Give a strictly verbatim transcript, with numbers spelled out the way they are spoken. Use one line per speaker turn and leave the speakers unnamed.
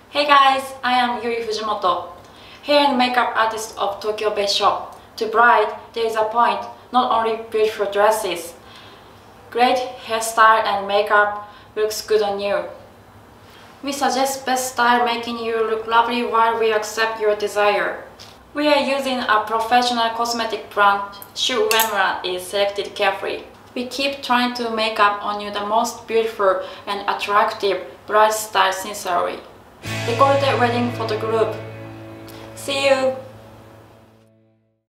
Hey guys, I am Yuri Fujimoto, hair and makeup artist of Tokyo-based shop. To bride, there is a point, not only beautiful dresses. Great hairstyle and makeup looks good on you. We suggest best style making you look lovely while we accept your desire. We are using a professional cosmetic brand. Shu Uemura is selected carefully. We keep trying to make up on you the most beautiful and attractive bride style sincerely. Decorated wedding photo group. See you!